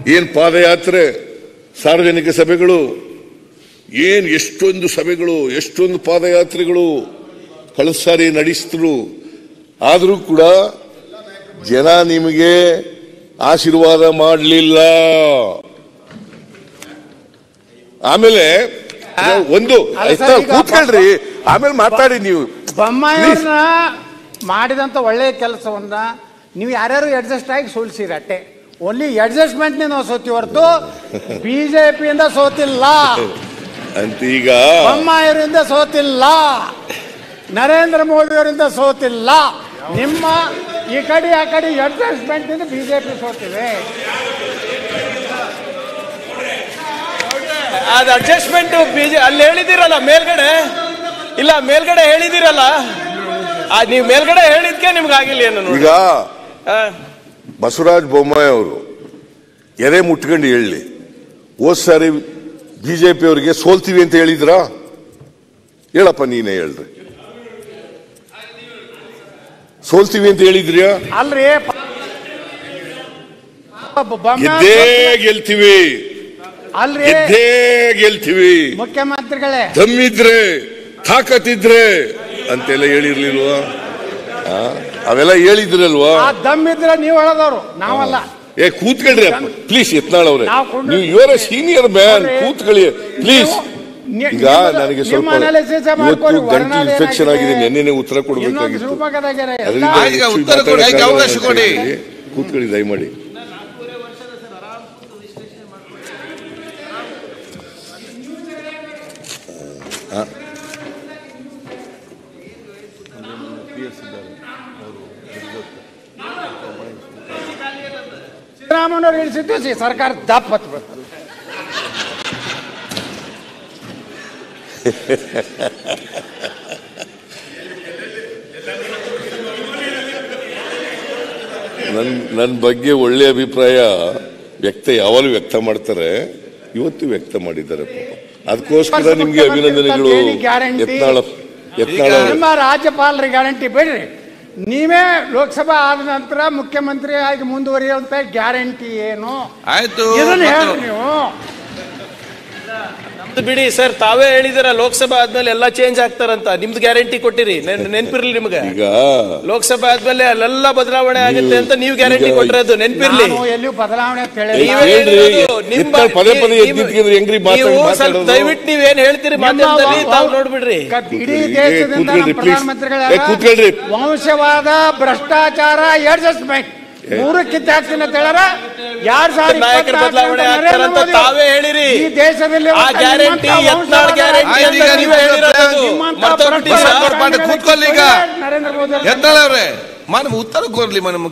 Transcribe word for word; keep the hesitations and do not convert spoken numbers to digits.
ಏನ್ ಪಾದಯಾತ್ರೆ, ಸಾರ್ವಜನಿಕ ಸಭೆಗಳು, ಏನ್ ಎಷ್ಟೊಂದು ಸಭೆಗಳು, ಎಷ್ಟೊಂದು ಪಾದಯಾತ್ರೆಗಳು ಕಳೆದ ಸಾರಿ ನಡೆಸಿದ್ರು. ಆದರೂ ಕೂಡ ಜನ ನಿಮಗೆ ಆಶೀರ್ವಾದ ಮಾಡಲಿಲ್ಲ. ಆಮೇಲೆ ಒಂದು ಕೂತ್ಕೊಳ್ರಿ, ಆಮೇಲೆ ಮಾತಾಡಿ. ನೀವು ಬೊಮ್ಮಾಯಿಯವ್ರನ್ನ ಮಾಡಿದಂತ ಒಳ್ಳೆಯ ಕೆಲಸವನ್ನ ನೀವು ಯಾರ್ಯಾರು ಅಡ್ಜಸ್ಟ್ ಆಗಿ ಸೋಲ್ಸಿರಿ ಅಟ್ಟೆ. ಓನ್ಲಿ ಅಡ್ಜಸ್ಟ್ಮೆಂಟ್ ನಾವು ಸೋತಿ ಹೊರತು ಬಿಜೆಪಿಯಿಂದ ಸೋತಿಲ್ಲ ಅಂತ. ಈಗ ಬೊಮ್ಮಾಯಿಯವರಿಂದ ಸೋತಿಲ್ಲ, ನರೇಂದ್ರ ಮೋದಿ ಅವರಿಂದ ಸೋತಿಲ್ಲ. ನಿಮ್ಮ ಈ ಕಡೆ ಆ ಕಡೆ ಅಡ್ಜಸ್ಟ್ಮೆಂಟ್ ಇಂದ ಬಿಜೆಪಿ ಸೋತಿವೆ. ಅದು ಅಡ್ಜಸ್ಟ್ಮೆಂಟ್ ಬಿಜೆ ಅಲ್ಲಿ ಹೇಳಿದಿರಲ್ಲ ಮೇಲ್ಗಡೆ, ಇಲ್ಲ ಮೇಲ್ಗಡೆ ಹೇಳಿದಿರಲ್ಲ, ನೀವು ಮೇಲ್ಗಡೆ ಹೇಳಿದ್ಕೆ ನಿಮ್ಗೆ ಆಗಿಲ್ಲ ಏನು. ಈಗ ಬಸವರಾಜ ಬೊಮ್ಮಾಯಿ ಅವರು ಎದೆ ಮುಟ್ಕೊಂಡು ಹೇಳಿ, ಹೋದ್ ಸಾರಿ ಬಿಜೆಪಿ ಅವರಿಗೆ ಸೋಲ್ತೀವಿ ಅಂತ ಹೇಳಿದ್ರಾ? ಹೇಳಪ್ಪ, ನೀನೇ ಹೇಳ್ರಿ. ಸೋಲ್ತೀವಿ ಅಂತ ಹೇಳಿದ್ರಿಯಾ? ಅಲ್ರಿ, ಗೆದ್ದೇ ಗೆಲ್ತೀವಿ, ಅಲ್ರಿ ಗೆದ್ದೇ ಗೆಲ್ತೀವಿ, ಮುಖ್ಯಮಂತ್ರಿಗಳೇ ದಮ್ಮಿದ್ರೆ ತಾಕತ್ತಿದ್ರೆ ಅಂತೆಲ್ಲ ಹೇಳಿರ್ಲಿಲ್ವಾ? ಅವೆಲ್ಲ ಹೇಳಿದ್ರಲ್ವಾ? ದಮ್ಮಿದ್ರೆ ನೀವು ಹೇಳದವ್ರು, ನಾವಲ್ಲ. ಏ ಕೂತ್ಕೊಳ್ರಿ ಅಪ್ಪ ಪ್ಲೀಸ್. ಯತ್ನಾಳ್ ಅವ್ರೆ, ನೀವು ಇವರ ಸೀನಿಯರ್ ಮ್ಯಾನ್, ಕೂತ್ಕೊಳ್ಳಿ ಪ್ಲೀಸ್. ಈಗ ನನಗೆ ಸ್ವಲ್ಪ ಇವತ್ತು ಗಂಟು ಇನ್ಫೆಕ್ಷನ್ ಆಗಿದೆ, ನೆನ್ನೆ ಉತ್ತರ ಕೊಡಬೇಕಾಗಿತ್ತು. ಕೂತ್ಕೊಳ್ಳಿ ದಯಮಾಡಿ. ಸಿದ್ದರಾಮಯ್ಯವ್ರು ಇಳಿಸಿದ್ದು ಸರ್ಕಾರ ದಪ್ಪ ಹತ್ಬೇಕಲ್ಲ. ನನ್ ನನ್ನ ಬಗ್ಗೆ ಒಳ್ಳೆ ಅಭಿಪ್ರಾಯ ವ್ಯಕ್ತ ಯಾವಾಗಲೂ ವ್ಯಕ್ತ ಮಾಡ್ತಾರೆ, ಇವತ್ತು ವ್ಯಕ್ತ ಮಾಡಿದ್ದಾರೆ ಪಾಪ. ಅದಕ್ಕೋಸ್ಕರ ನಿಮ್ಗೆ ಅಭಿನಂದನೆಗಳು. ಯತ್ನಾಳ ಯತ್ನಾಳ ನಿಮ್ಮ ರಾಜ್ಯಪಾಲರ ಗ್ಯಾರಂಟಿ ಬೇಡ್ರಿ, ನೀವೇ ಲೋಕಸಭಾ ಆದ ನಂತರ ಮುಖ್ಯಮಂತ್ರಿ ಆಗಿ ಮುಂದುವರಿಯುವಂತ ಗ್ಯಾರಂಟಿ ಏನು ಆಯ್ತು ಇದನ್ನ ಹೇಳಿ ನೀವು. ಬಿಡಿ ಸರ್, ತಾವೇ ಹೇಳಿದಿರ ಲೋಕಸಭಾ ಆದ್ಮೇಲೆ ಎಲ್ಲ ಚೇಂಜ್ ಆಗ್ತಾರಂತ. ನಿಮ್ದು ಗ್ಯಾರಂಟಿ ಕೊಟ್ಟಿರಿ, ನೆನ್ಪಿರ್ಲಿ ನಿಮ್ಗೆ. ಈಗ ಲೋಕಸಭಾ ಆದ್ಮೇಲೆ ಅಲ್ಲೆಲ್ಲ ಬದಲಾವಣೆ ಆಗುತ್ತೆ ಅಂತ ನೀವು ಗ್ಯಾರಂಟಿ ಕೊಟ್ಟಿರೋದು ನೆನ್ಪಿರ್ಲಿ. ಎಲ್ಲಿಯೂ ಬದಲಾವಣೆ ದಯವಿಟ್ಟು ನೀವೇನ್ ಹೇಳ್ತೀರಿ ಮಾಧ್ಯಮದಲ್ಲಿ ತಾವು ನೋಡ್ಬಿಡ್ರಿ. ಇಡೀ ದೇಶದಿಂದ ಪ್ರಧಾನಮಂತ್ರಿಗಳ ವಂಶವಾದ, ಭ್ರಷ್ಟಾಚಾರ, ಅಡ್ಜಸ್ಟ್ಮೆಂಟ್ ಮೂರು ಕಿತ್ತಾಕ್ತೀನಿ ಅಂತ ಹೇಳಾರ. ಯಾರು ಸಾರಿ ನಾಯಕರ ಬದಲಾವಣೆ ಆಗ್ತಾರಂತ ತಾವೇ ಹೇಳಿರಿ. ಈ ದೇಶದಲ್ಲಿ ಆ ಗ್ಯಾರಂಟಿ ಯತ್ನಾಳ್ ಗ್ಯಾರಂಟಿ ಅಂತ ನೀವೇ ಹೇಳಿರೋದು. ಕೂತ್ಕೊಳ್ಳಿ ಈಗ ನರೇಂದ್ರ ಮೋದಿ ಯತ್ನಾಳ್ ಅವರೇ, ಮಾನವ ಉತ್ತರ ಕೊಡ್ಲಿ.